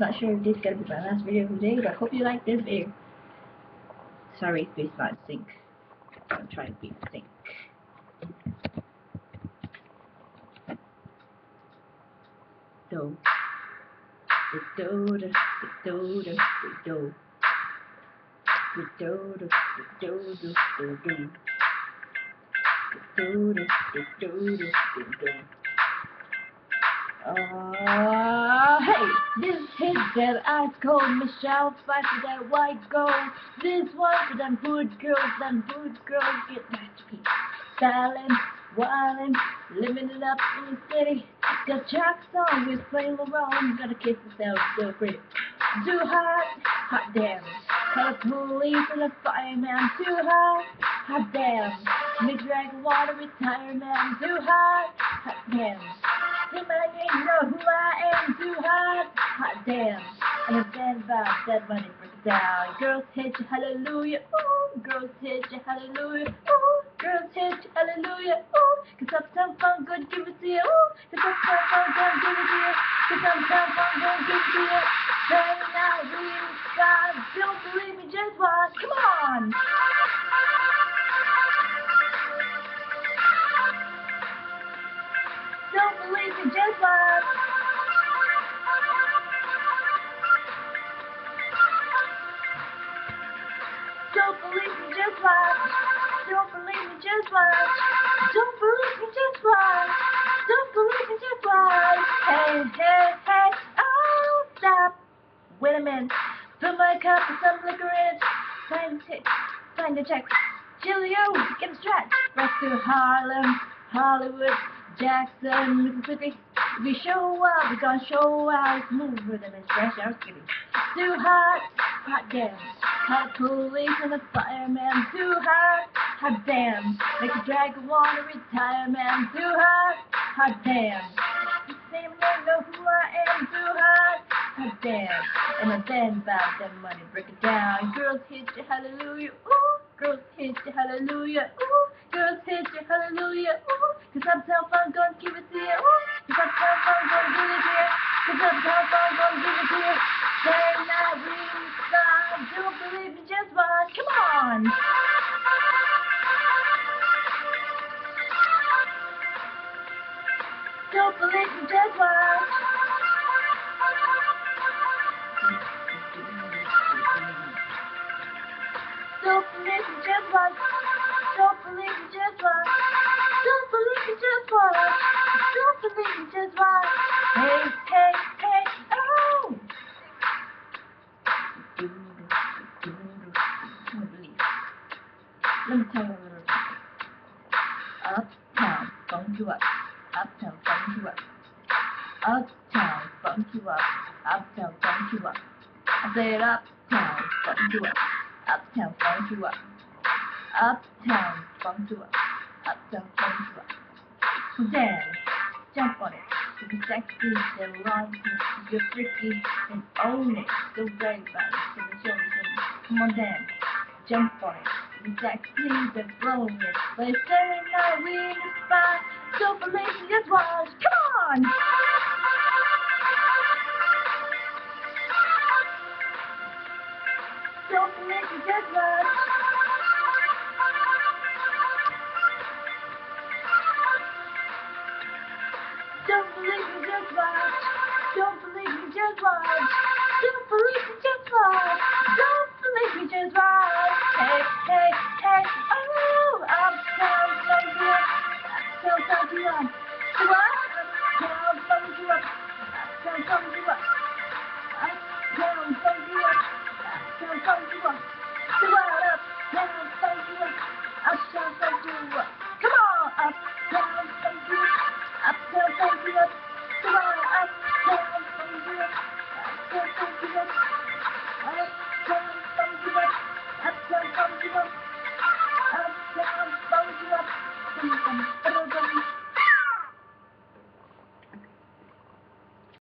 Not sure if this is gonna be my last video of the day, but I hope you like this video. Sorry if it's not sync. I'm trying to be sync. Do do do do do do do do do do do do. Hey, this hit that ice cold Michelle fight for that white gold. This one for them good girls get back to peace. Styling, wildin', living it up in the city. Got tracks on with playing around, gotta kiss myself so pretty. Too hot damn. Call the police and the fireman. Too hot damn. Mix drag water, retire man. Too hot damn. Somebody ain't know who I am. Too hot damn. And a band vibe, that money breaks down. Girls hit you, hallelujah, ooh. Girls hit you, hallelujah, ooh. Girls hit you, hallelujah, ooh. Cause uptown fun, good, give it to you, ooh. Cause uptown fun, good, give it to you. Cause uptown fun, good, give it to you. Hey, now we God, don't believe me, just watch, come on. Don't believe me, just watch. Don't believe me, just watch. Don't believe me, just watch. Don't believe me, just watch. Don't believe me, just watch. Hey, oh, stop. Wait a minute. Fill my cup with some liquor in it. Sign the check. Cheerio, get a stretch. Back to Harlem, Hollywood, Jackson, Mississippi. If we show up, we gonna show out. Smooth rhythm and fresh out skippy. Too hot damn. Call the police and the fireman. Too hot damn. Make a dragon wanna retire man. Too hot damn. This name ain't know who I am. Too hot damn. And a band about that money, break it down. Girls hit you, hallelujah, ooh. Girls hit you, hallelujah, ooh. Girls hit you, hallelujah, ooh. Cause uptown fun gon' give it to you, ooh. Cause uptown fun gon' give it to you. Cause uptown fun gon' give it to you. Say now we stop, don't believe me, just watch, come on. Don't believe me, just watch. Don't believe me, just watch. Don't believe me, just watch. Don't believe me, just watch. Don't believe me, just watch. Hey, oh! Let me tell you a little bit. Uptown, funk you up. Uptown, funk you up. Uptown, funk you up. Uptown, funk you up. I said uptown, funk you up. Uptown, funk you up. Uptown, funk you up. Uptown, funk you up. So dance, jump on it. To be sexy, then run to you're freaky and own it. So brave about it. So the show is come on, dance, jump on it. To be sexy, then blow it. But it's Saturday night, we in the spot. Don't believe me, just watch. Come on! Don't believe me, just watch. Don't believe me, just watch. Don't believe me, just watch. Don't believe me, just watch. Don't believe me, just watch. Hey, oh, uptown, funk you up. Uptown, funk you up. What? Uptown, funk you up. Uptown, funk you up. Uptown, funk you up. Uptown, funk you up. What? Uptown, funk you up. Uptown.